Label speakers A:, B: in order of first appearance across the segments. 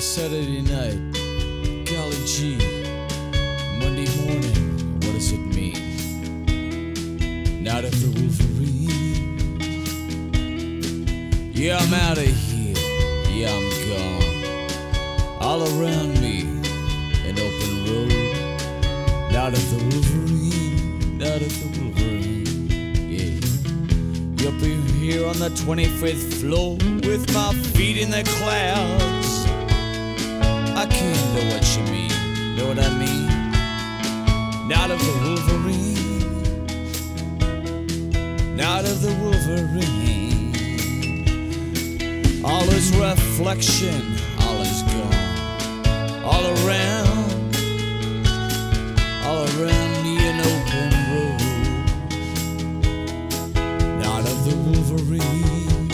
A: Saturday night. Golly gee, Monday morning, what does it mean? Night of the Wolverine. Yeah, I'm out of here. Yeah, I'm gone. All around me, an open road. Night of the Wolverine. Night of the Wolverine. Yeah. You'll be here on the 25th floor with my feet in the clouds. I can't know what you mean, know what I mean? Night of the Wolverine. Night of the Wolverine. All is reflection, all is gone. All around me an open road. Night of the Wolverine.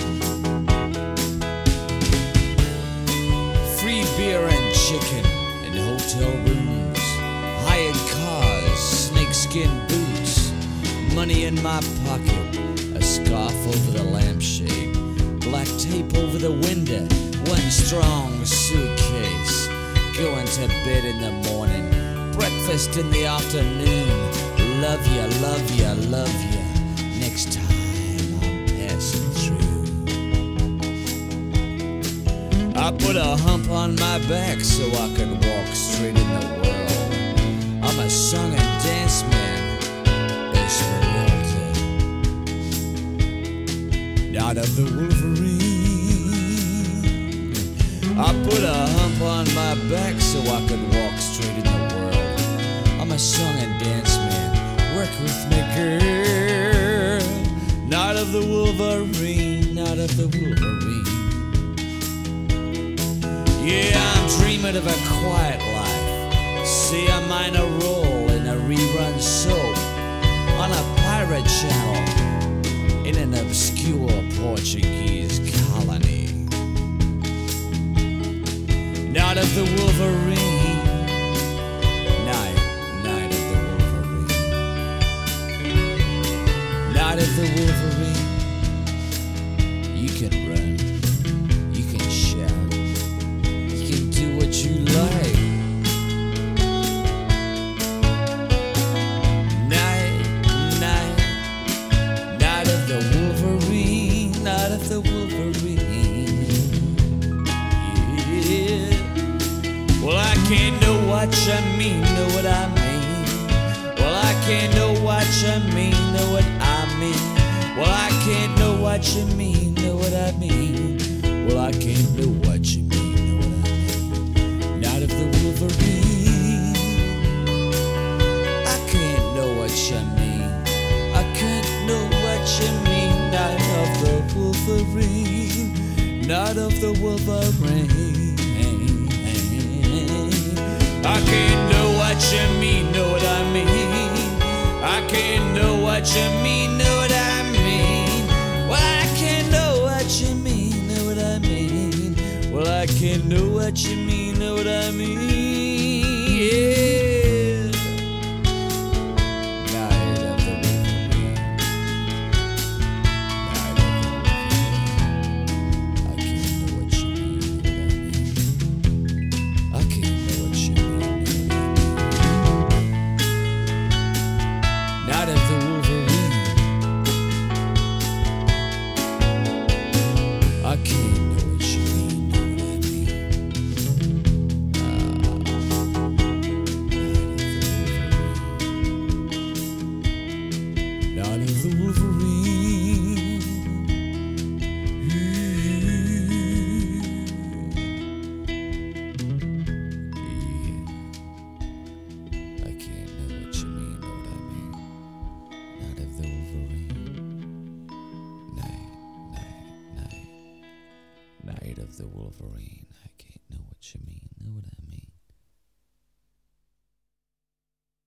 A: Free beer and chicken in hotel rooms, hired cars, snakeskin boots, money in my pocket, a scarf over the lampshade, black tape over the window, one strong suitcase, going to bed in the morning, breakfast in the afternoon. Love ya, love ya, love ya. Next time I'm passing through. I put a hump on my back so I can walk straight in the world. I'm a song and dance man, Esmeralda. Night of the Wolverine. I put a hump on my back so I could walk straight in the world. I'm a song and dance man, work with me, girl. Night of the Wolverine, night of the Wolverine. Yeah, I'm dreaming of a quiet life. See a minor role in a rerun soap on a pirate channel in an obscure Portuguese colony. Night of the Wolverine. Night of the Wolverine. Night of the Wolverine. You can run, you can shout, you can do what you like. Night of the Wolverine. Night of the Wolverine. Yeah. Well, I can't know what you mean, know what I mean. Well, I can't know what you mean, know what I mean. Well, I can't know what you mean, know what I mean. Well, I can't know what you mean, know what I mean. Night of the Wolverine. I can't know what you mean. I can't know what you mean. Night of the Wolverine. Night of the Wolverine. I can't know what you mean, know what I mean. I can't know what you mean, know what I mean. Well, I can't know what you mean, know what I mean. Well, I can't know what you mean, know what I mean. Yeah. Night of the Wolverine. Night of the Wolverine. I can't know what you mean, know what I mean. I can't know what you mean. Night of the Wolverine. I can't know what you mean, know what I mean. Night of the Wolverine. I can't know what you mean, know what I mean. Night of the Wolverine. Night of the Wolverine.